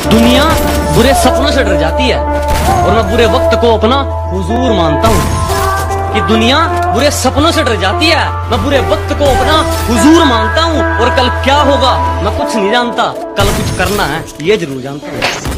दुनिया बुरे सपनों से डर जाती है और मैं बुरे वक्त को अपना हुजूर मानता हूँ। कि दुनिया बुरे सपनों से डर जाती है, मैं बुरे वक्त को अपना हुजूर मानता हूँ। और कल क्या होगा मैं कुछ नहीं जानता, कल कुछ करना है ये जरूर जानता हूँ।